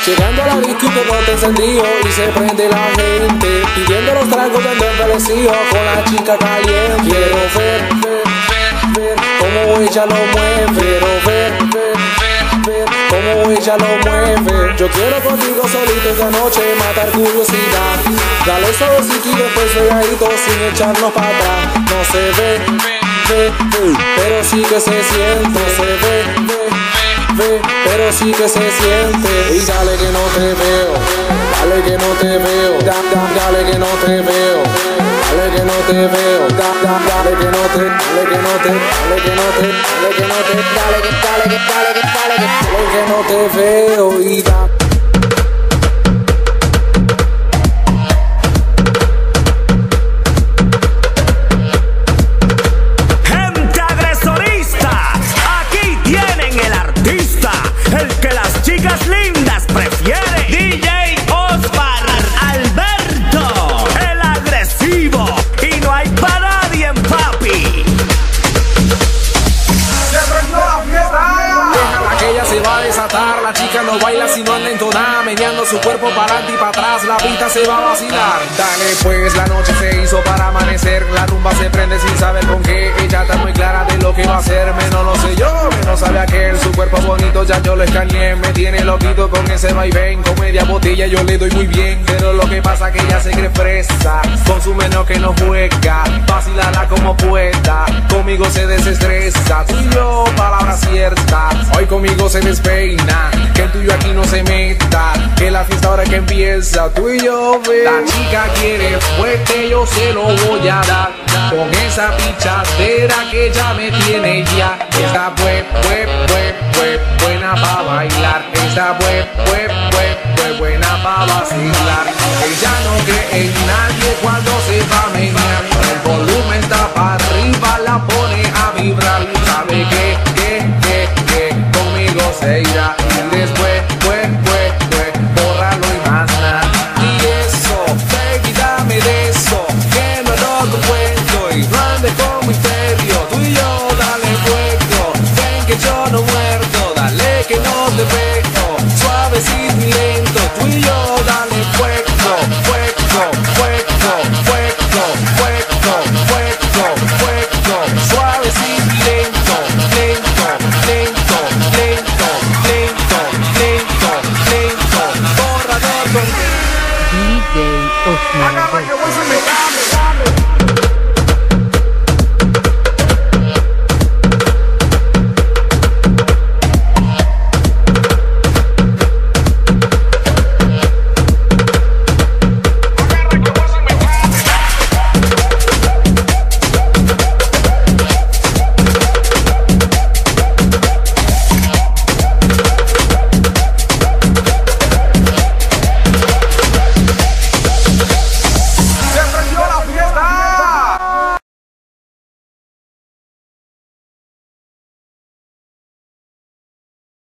Llegando a la disco y todo te encendido y se prende la gente pidiendo los tragos dando envelecido con la chica caliente. Quiero ver cómo ella lo mueve. Quiero ver cómo ella lo mueve. Yo quiero contigo solito esta noche matar curiosidad. Dale suavecito y después pegadito sin echarnos para atrás. No se ve, pero sí que se siente. No se ve, pero sí que se siente. Y dale que no te veo, dale que no te veo, dale que no te veo, dale que no te veo, dale que no te, dale que no te, dale que no te, dale que no te, dale que no te veo y da. Chicas lindas prefiere DJ Osvar Alberto, el agresivo, y no hay para nadie en papi. Déjala que ella se va a desatar. La chica no baila si no anda entonada, meneando su cuerpo para adelante y para atrás. La pista se va a vacilar. Dale pues, la noche se hizo para amanecer. La rumba se prende sin saber con qué. Ella está muy clara de lo que va a hacer. Menos lo sé yo, menos sabe aquel. Su cuerpo bonito ya yo lo escaneé. Me tiene loquito con ese vaivén. Con media botella yo le doy muy bien. Pero lo que pasa que ella se cree fresa. Con su menor que no juega. Vacilala como pueda. Conmigo se desestresa. Tú y yo, palabras ciertas. Hoy conmigo se despeina. Que el tuyo aquí no se meta. Que la fiesta ahora que empieza. Tú y yo, ve. La chica quiere fuerte, yo se lo voy a dar. Con esa pichadera que ya me tiene ya. Está buena pa' bailar. Está buena pa' vacilar. Ella no cree en nadie cuando se va a menear. El volumen está para arriba, la pone a vibrar. Sabe que conmigo se irá. Y después, borrarlo y más nada. Y eso, baby, dame de eso. Que no lo cuento y no andes con misterio. Tú y yo, dale fuego. Ven que yo no muerdo. Dale que no te pego. Suavecito.